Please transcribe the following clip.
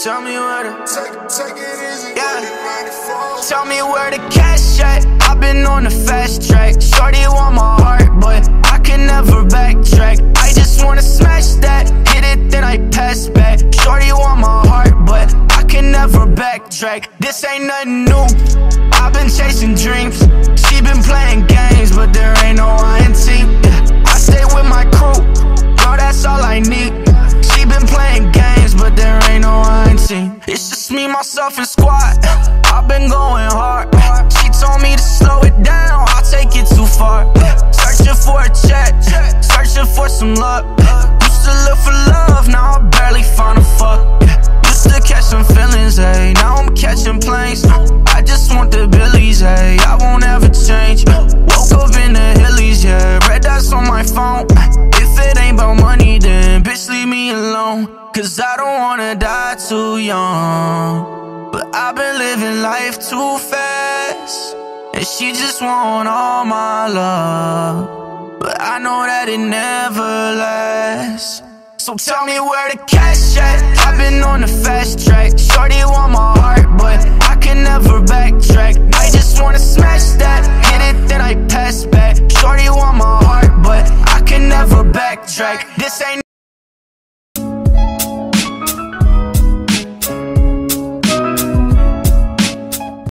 tell me where to take it easy. Yeah. Tell me where the cash at. I've been on the fast track. Shorty want my heart, but I can never backtrack. I just wanna smash that, hit it, then I pass back. Shorty want my heart, but I can never backtrack. This ain't nothing new. I've been chasing dreams. She been playing games, but there ain't no INT. I stay with my crew, yo, that's all I need. She been playing games, but there ain't no INT. It's just me, myself, and squad. I've been going hard. She told me to slow it down, I'll take it too far. Searching for a check, searching for some luck. Used to look for love, now I barely find a fuck. Used to catch some feelings, ayy, now I'm catching planes. I just want the billies, ayy, I won't ever change. Woke up in the hillies, yeah, red dots on my phone. If it ain't about money, then bitch, leave me alone. Cause I don't wanna die too young, but I've been living life too fast, and she just want all my love, but I know that it never lasts. So tell me where the cash at. I've been on the fast track. Shorty want my heart, but I can never backtrack.